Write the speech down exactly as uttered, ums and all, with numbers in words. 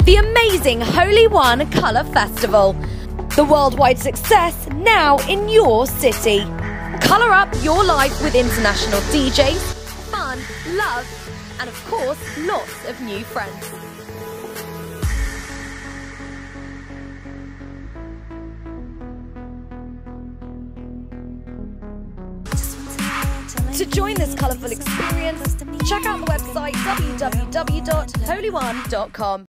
the amazing Holi One Colour Festival. The worldwide success now in your city. Colour up your life with international D Js, fun, love, and of course, lots of new friends. To join this colourful experience, check out the website w w w dot holi one dot com.